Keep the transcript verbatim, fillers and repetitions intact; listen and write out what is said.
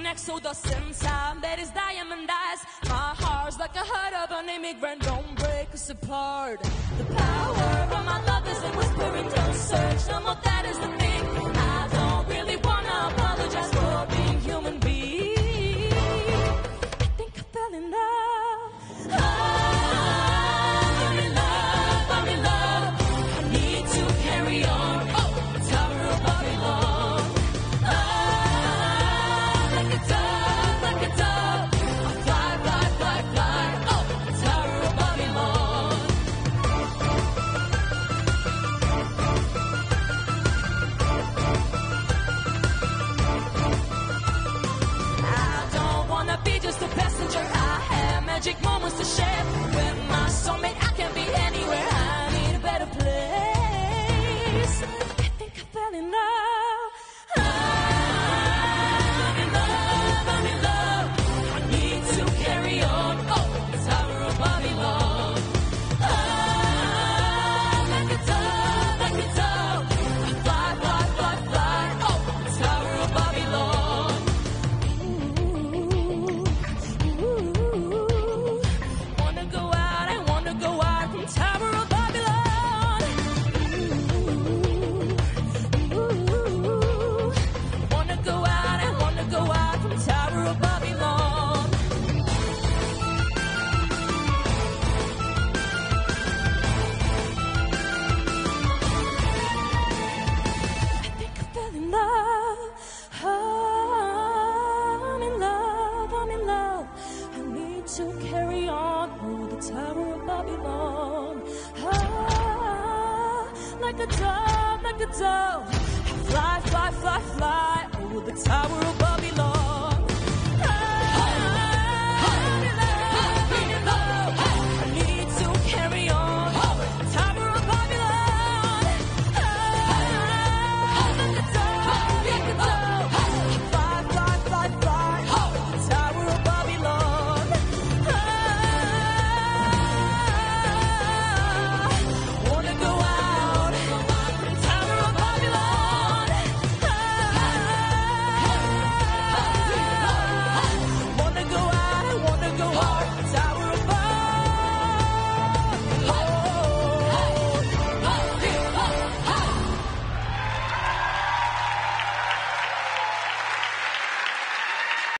next to the same time that is diamond eyes. My heart's like a heart of an immigrant, don't break us apart. The power of my love is in whispering, don't search no more, that is the thing. I don't really wanna apologize for being human being. I think I fell in love. I'm in love, I'm in love. I need to carry on. Oh, Tower of Babylon. Ah, like a dove, like a dove. I fly, fly, fly, fly. Oh, Tower of Babylon. I don't wanna be just a passenger. I have magic moments to share. With my soulmate, I can be anywhere. I need a better place. I think I fell in love. I'm in love, I'm in love. I need to carry on. Oh, Tower of Babylon. Ah, like a dove, like a dove. I fly, fly, fly, fly. Oh, Tower of Babylon. Ooh, wanna go out, I wanna go out from Tower of Babylon. Ooh, wanna go out, I wanna go out from Tower of Babylon. I think I fell in love. I'm in love, I'm in love. I need to carry on through the Tower of Babylon. Ah, like a dove, like a dove. I fly, fly, fly, fly over the Tower of Babylon.